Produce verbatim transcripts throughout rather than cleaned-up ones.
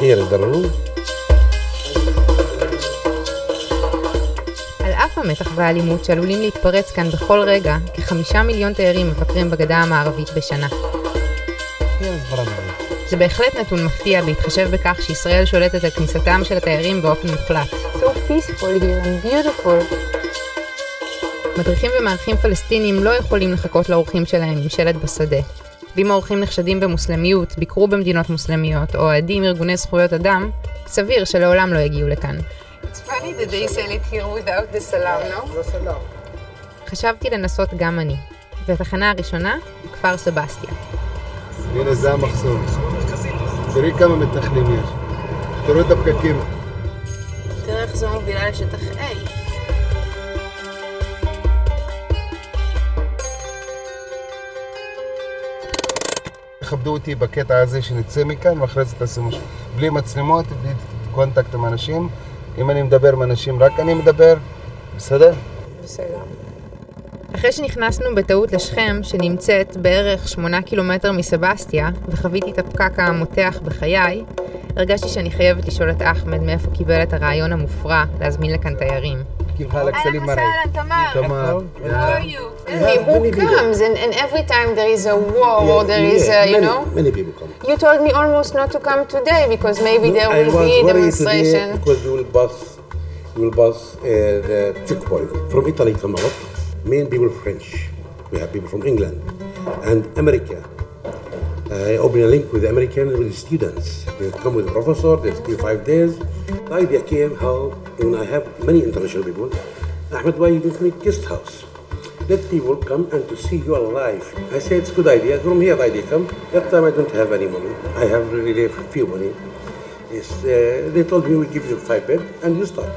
here is the room. על אף המתח והאלימות שעלולים להתפרץ כאן בכל רגע, כחמישה מיליון תיירים מבקרים בגדה המערבית בשנה. זה בהחלט נתון מפתיע בהתחשב בכך שישראל שולטת על כניסתם של התיירים באופן מוחלט. So peaceful here and beautiful. מדריכים ומארחים פלסטינים לא יכולים לחכות לאורחים שלהם עם שלט בשדה. ואם האורחים נחשדים במוסלמיות, ביקרו במדינות מוסלמיות או אוהדים ארגוני זכויות אדם, סביר שלעולם לא יגיעו לכאן. It's funny that they sell it here without the salam, no? חשבתי לנסות גם אני. והתחנה הראשונה, כפר סבסטיה. הנה זה המחסום. תראי כמה מתנחלים יש. תראו את הפקקים. תראה איך זו מובילה לשטח A. תכבדו אותי בקטע הזה שנצא מכאן ואחרי זה תעשו משהו. בלי מצלמות, בלי קונטקט עם אנשים. אם אני מדבר עם אנשים, רק אני מדבר. בסדר? בסדר. אחרי שנכנסנו בטעות לשכם, שנמצאת בערך שמונה קילומטר מסבסטיה, וחוויתי את הפקק המותח בחיי, הרגשתי שאני חייבת לשאול את אחמד מאיפה קיבל את הרעיון המופרע להזמין לכאן תיירים. אהלן וסהלן, תמר. תמר. How are you? Tell me, who comes? And, and every time there is a war yeah, or there yeah, is a, you many, know? Many people come. You told me almost not to come today because maybe no, there will be demonstration. I was worried today because we will pass, we will pass uh, the checkpoint from Italy to Morocco. Main people French. We have people from England and America. I opened a link with the American with the students. They come with a professor, they stay five days. The idea came how when I have many international people, Ahmed, why you don't make guest house? Let people come and to see you alive. I say it's a good idea. From here the idea come. That time I don't have any money. I have really few money. It's, uh, they told me we give you five bed and you start.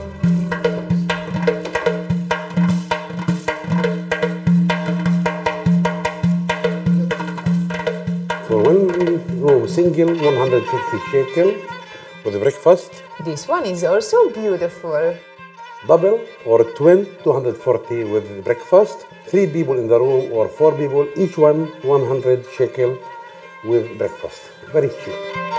For one room, single, one hundred fifty shekel with a breakfast. This one is also beautiful. Double or twin, two hundred forty with breakfast. Three people in the room or four people, each one one hundred shekel with breakfast. Very cheap.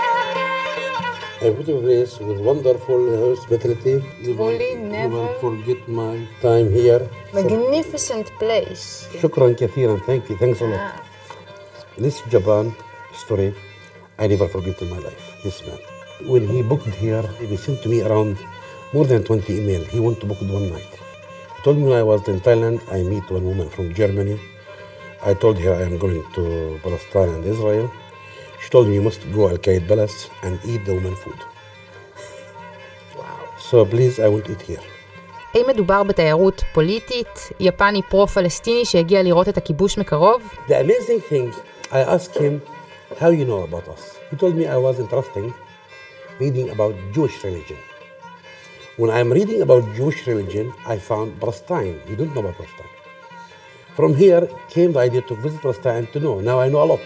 A beautiful place with wonderful hospitality. Truly never forget my time here. Magnificent place. شكرا كثيرا. Thank you. Thanks a lot. Ah. This Japan story, I never forget in my life. This man. When he booked here, he sent to me around more than twenty emails. He wanted to book it one night. He told me when I was in Thailand, I meet one woman from Germany. I told her I am going to Palestine and Israel. She told me you must go Al Qaeda Palace and eat the woman food. Wow. So please, I won't eat here. האם מדובר בתיירות פוליטית, יפני פרו-פלסטיני שהגיע לראות את הכיבוש מקרוב? The amazing thing, I asked him, how you know about us? He told me I was interested reading about Jewish religion. When I'm reading about Jewish religion, I found Palestine. You don't know about Palestine. From here came the idea to visit Palestine and to know. Now I know a lot.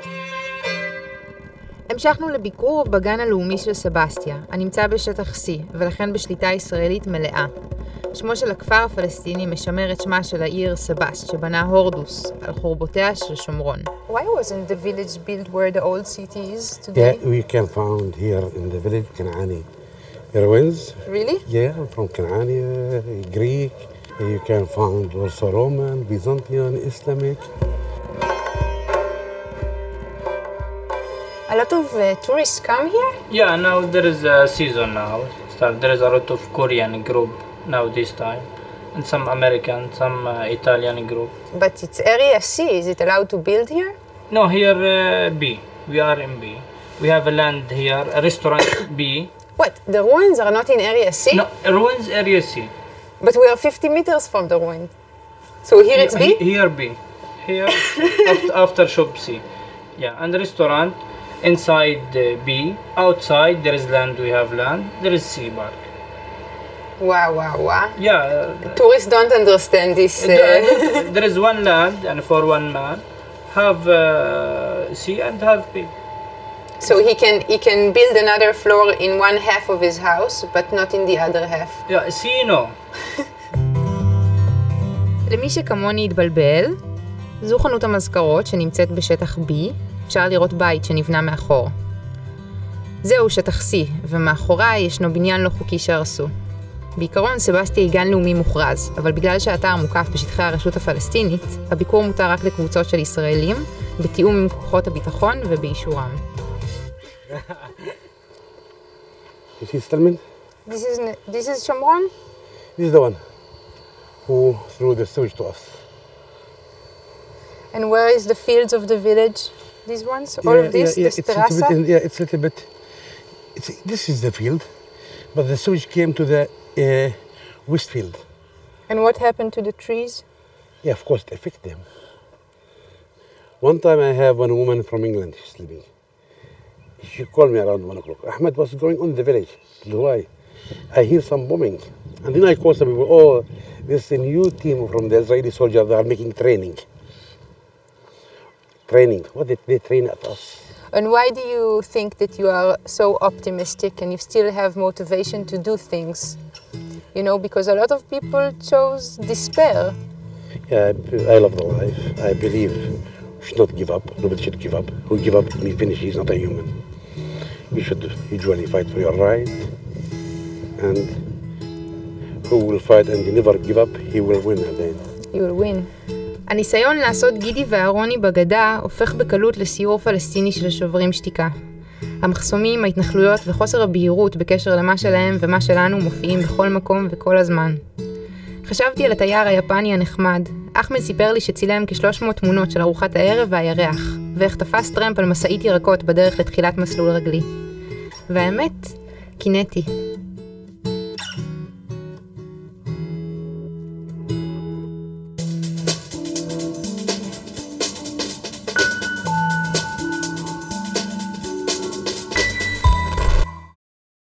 המשכנו לביקור בגן הלאומי של סבסטיה, הנמצא בשטח C, ולכן בשליטה ישראלית מלאה. שמו של הכפר הפלסטיני משמר את שמה של העיר סבסט, שבנה הורדוס, על חורבותיה של שומרון. Why wasn't the village built where the old city is today? Yeah, we can find here in the village Kanaani ruins. Really? Yeah, from Kanaani, uh, Greek. You can find also Roman, Byzantine, Islamic. A lot of uh, tourists come here? Yeah, now there is a season now. Start, there is a lot of Korean group now this time. And some American, some uh, Italian group. But it's area C. Is it allowed to build here? No, here uh, B. We are in B. We have a land here, a restaurant B. What? The ruins are not in area C? No, ruins area C. But we are fifty meters from the ruin. So here it's B? Here B. Here after, after shop C. Yeah, and the restaurant inside uh, B. Outside there is land, we have land. There is C park. Wow, wow, wow. Yeah. Uh, Tourists don't understand this. Uh... There is one land and for one man have uh, C and have B. So he can he can build another floor in one half of his house, but not in the other half. Yeah, C no. למי שכמוני התבלבל, זו חנות המזכרות שנמצאת בשטח B, אפשר לראות בית שנבנה מאחור. זהו שטח C, ומאחוריי ישנו בניין לא חוקי שהרסו. בעיקרון סבסטיה היא גן לאומי מוכרז, אבל בגלל שהאתר מוקף בשטחי הרשות הפלסטינית, הביקור מותר רק לקבוצות של ישראלים, בתיאום עם כוחות הביטחון ובאישורם. You see Stallman? This is this is Shomron? This is the one who threw the sewage to us. And where is the fields of the village? These ones? All Yeah, of this? yeah, yeah, This it's a little terraza? bit in- yeah, it's a little bit. It's, this is the field, but the sewage came to the uh, west field. And what happened to the trees? Yeah, of course, it affected them. One time I have one woman from England sleeping. She called me around one o'clock. Ahmed, what's going on in the village? Why? I hear some bombing. And then I call some people, oh, there's a new team from the Israeli soldiers that are making training. Training. What did they train at us? And why do you think that you are so optimistic and you still have motivation to do things? You know, because a lot of people chose despair. Yeah, I, I love the life. I believe we should not give up. Nobody should give up. Who give up, he finish. He's not a human. You should usually fight for your right. And who will fight and never give up, he will win at the end. You will win. הניסיון לעשות גידי ואהרוני בגדה הופך בקלות לסיור פלסטיני של שוברים שתיקה. המחסומים, ההתנחלויות וחוסר הבהירות בקשר למה שלהם ומה שלנו מופיעים בכל מקום וכל הזמן. חשבתי על התייר היפני הנחמד. אחמד סיפר לי שצילם כ-שלוש מאות תמונות של ארוחת הערב והירח, ואיך תפס טרמפ על מסעית ירקות בדרך לתחילת מסלול רגלי. והאמת, קינאתי.